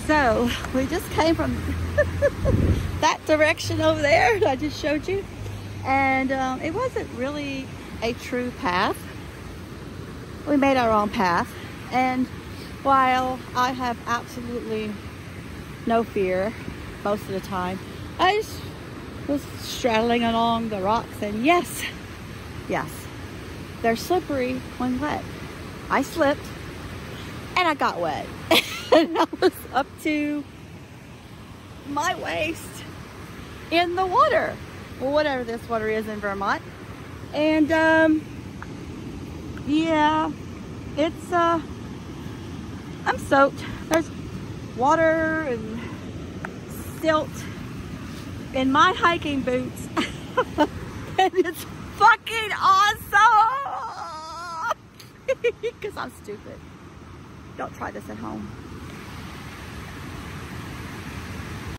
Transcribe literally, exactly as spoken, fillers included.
So we just came from that direction over there that I just showed you, and um, it wasn't really a true path. We made our own path, and while I have absolutely no fear most of the time, I just was straddling along the rocks, and yes, yes, they're slippery when wet. I slipped and I got wet. And I was up to my waist in the water, well, whatever this water is in Vermont. And um, yeah, it's uh, I'm soaked. There's water and silt in my hiking boots. And it's fucking awesome. Because I'm stupid. Don't try this at home.